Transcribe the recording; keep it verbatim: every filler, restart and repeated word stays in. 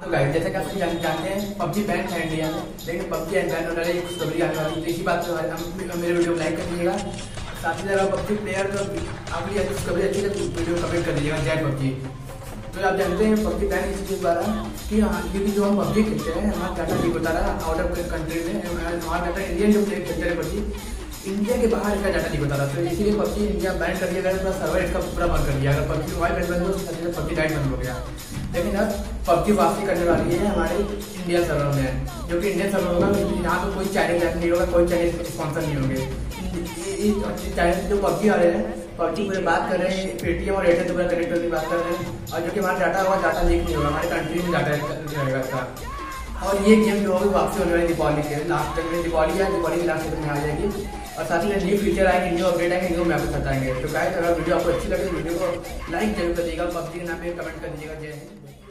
तो गाइस जैसे कि आप सभी जान जानते हैं पबजी बैन था इंडिया में, लेकिन पबजी बैन होने वाली खुशखबरी आने वाली है। इसी बात पे मेरे वीडियो को लाइक कर दीजिएगा। साथ ही अगर पबजी प्लेयर तो आपकी अच्छी खुशखबरी अच्छी है तो वीडियो कमेंट कर दीजिएगा जय पबजी। तो आप जानते हैं पबजी बैन इस चीज़ द्वारा कि हाँ क्योंकि जो हम पबजी खेलते हैं हमारा डाटा लीक होता रहा आउट ऑफ कंट्री में, हमारा डाटा इंडियन जो प्लेयर खेलते हैं पबजी इंडिया के बाहर इसका डाटा लीक होता रहा। तो इसीलिए पबजी इंडिया बैन कर दिया गया, पूरा सर्वर इसका पूरा बंद कर दिया। अगर पबजी मोबाइल बैन बंद हो तो पबजी डाइट बंद हो गया। लेकिन अब पबजी वापसी करने वाली है हमारे इंडिया सर्वर में, जो कि इंडियन सर्वर होगा। यहाँ पर कोई चाइनीज ऐप नहीं होगा, कोई चाइनीज स्पॉन्सर नहीं होंगे। चाइनीज जो पबजी वाले हैं पबजी पूरे बात कर रहे हैं, पेटीएम और एयरटेल पूरा कनेक्ट करके बात कर रहे हैं, और जो कि हमारा डाटा होगा डाटा लीक नहीं होगा, हमारे कंट्री में डाटा रहेगा इसका। और ये गेम जो होगी वापसी होने वाली दीपावली के लास्ट तक में, दिवाली है दिवाली के लास्ट तक में आ जाएगी। और साथ ही न्यू फीचर आएंगे, न्यू अपडेट आएंगे, न्यू मैप बताएंगे। तो गाइस अगर वीडियो आपको अच्छी लगे वीडियो को लाइक जरूर कर दीजिएगा, पबजी के नाम पे कमेंट कर दीजिएगा। जय हिंद।